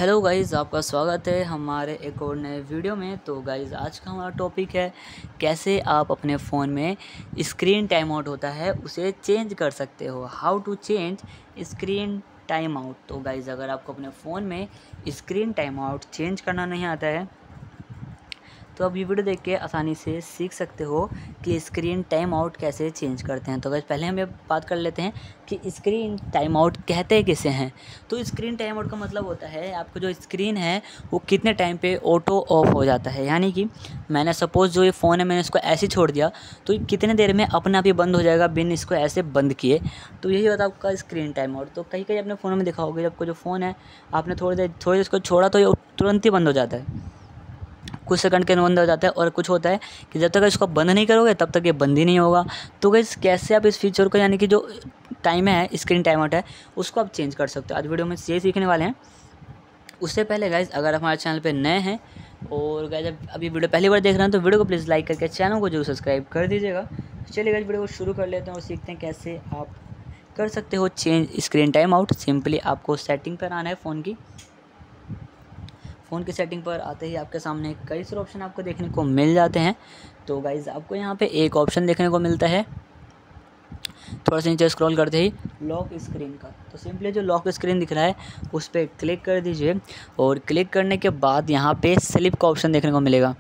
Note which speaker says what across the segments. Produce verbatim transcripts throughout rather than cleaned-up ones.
Speaker 1: Hello guys, आपका स्वागत है हमारे एक और नए वीडियो में। तो गाइज़, आज का हमारा टॉपिक है कैसे आप अपने फ़ोन में स्क्रीन टाइम आउट होता है उसे चेंज कर सकते हो। How to change screen time out. तो गाइज़, अगर आपको अपने फ़ोन में स्क्रीन टाइम आउट चेंज करना नहीं आता है तो आप ये वीडियो देख के आसानी से सीख सकते हो कि स्क्रीन टाइम आउट कैसे चेंज करते हैं। तो गाइस, पहले हम ये बात कर लेते हैं कि स्क्रीन टाइम आउट कहते किसे हैं। तो स्क्रीन टाइम आउट का मतलब होता है आपको जो स्क्रीन है वो कितने टाइम पे ऑटो ऑफ हो जाता है। यानी कि मैंने सपोज़ जो ये फ़ोन है मैंने इसको ऐसे छोड़ दिया तो ये कितने देर में अपने आप ही बंद हो जाएगा बिन इसको ऐसे बंद किए। तो यही होता है आपका स्क्रीन टाइम आउट। तो कहीं कहीं अपने फ़ोन में देखा होगा, आपको जो फ़ोन है आपने थोड़ी देर थोड़ी देर इसको छोड़ा तो ये तुरंत ही बंद हो जाता है, कुछ सेकंड के अंदर बंद हो जाता है। और कुछ होता है कि जब तक इसको बंद नहीं करोगे तब तक ये बंद ही नहीं होगा। तो गाइस, कैसे आप इस फीचर को, यानी कि जो टाइम है स्क्रीन टाइम आउट है, उसको आप चेंज कर सकते हो। आज वीडियो में यही सीखने वाले हैं। उससे पहले गाइस, अगर हमारे चैनल पे नए हैं और गाइस जब अभी वीडियो पहली बार देख रहे हैं तो वीडियो को प्लीज़ लाइक करके चैनल को जरूर सब्सक्राइब कर दीजिएगा। चलिए गाइस, वीडियो को शुरू कर लेते हैं और सीखते हैं कैसे आप कर सकते हो change screen time out. Simply आपको सेटिंग पर आना है फ़ोन की। फ़ोन की सेटिंग पर आते ही आपके सामने कई सारे ऑप्शन आपको देखने को मिल जाते हैं। तो गाइज़, आपको यहाँ पे एक ऑप्शन देखने को मिलता है, थोड़ा सा नीचे स्क्रॉल करते ही लॉक स्क्रीन का। तो सिंपली जो लॉक स्क्रीन दिख रहा है उस पर क्लिक कर दीजिए और क्लिक करने के बाद यहाँ पे स्लिप का ऑप्शन देखने को मिलेगा।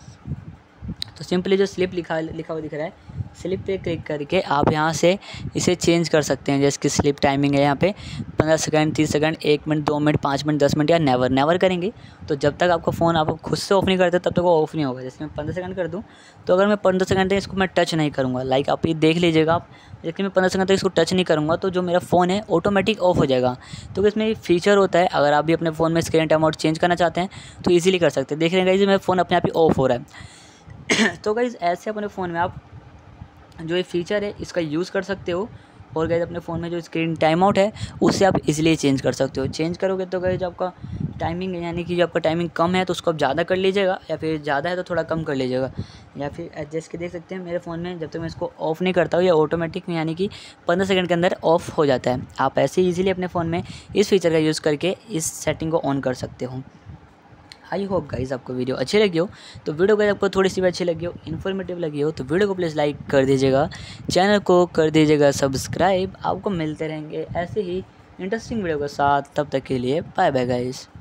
Speaker 1: तो सिंपली जो स्लिप लिखा लिखा हुआ दिख रहा है, स्लिप पे क्लिक करके आप यहाँ से इसे चेंज कर सकते हैं। जैसे कि स्लिप टाइमिंग है यहाँ पे पंद्रह सेकंड, तीस सेकंड, एक मिनट, दो मिनट, पाँच मिनट, दस मिनट या नेवर नेवर करेंगे तो जब तक आपका फ़ोन आप खुद से ऑफ नहीं करते तब तक वो ऑफ़ नहीं होगा। जैसे मैं पंद्रह सेकंड कर दूँ तो अगर मैं पंद्रह सेकंड तक इसको मैं टच नहीं करूँगा, लाइक आप ये देख लीजिएगा आप, लेकिन मैं पंद्रह सेकंड तक इसको टच नहीं करूँगा तो जो मेरा फ़ोन है ऑटोमेटिक ऑफ हो जाएगा। तो इसमें एक फ़ीचर होता है, अगर आप भी अपने फ़ोन में स्क्रीन टाइम आउट चेंज करना चाहते हैं तो ईजिली कर सकते हैं। देख रहे हैं गाइस, मेरा फ़ोन अपने आप ही ऑफ हो रहा है। तो गाइज़, ऐसे अपने फ़ोन में आप जो ये फ़ीचर है इसका यूज़ कर सकते हो। और गाइज़, अपने फ़ोन में जो स्क्रीन टाइम आउट है उससे आप इजीली चेंज कर सकते हो। चेंज करोगे तो गाइज़ आपका टाइमिंग है, यानी कि जो आपका टाइमिंग कम है तो उसको आप ज़्यादा कर लीजिएगा, या फिर ज़्यादा है तो थोड़ा कम कर लीजिएगा, या फिर एडजस्ट के देख सकते हैं। मेरे फ़ोन में जब तक मैं इसको ऑफ़ नहीं करता हूँ या ऑटोमेटिक में, यानी कि पंद्रह सेकंड के अंदर ऑफ़ हो जाता है। आप ऐसे ईजिली अपने फ़ोन में इस फीचर का यूज़ करके इस सेटिंग को ऑन कर सकते हो। आई होप गाइज़ आपको वीडियो अच्छी लगी हो। तो वीडियो गाइज़ आपको थोड़ी सी भी अच्छी लगी हो, इन्फॉर्मेटिव लगी हो तो वीडियो को प्लीज़ लाइक कर दीजिएगा, चैनल को कर दीजिएगा सब्सक्राइब। आपको मिलते रहेंगे ऐसे ही इंटरेस्टिंग वीडियो के साथ। तब तक के लिए बाय बाय गाइज़।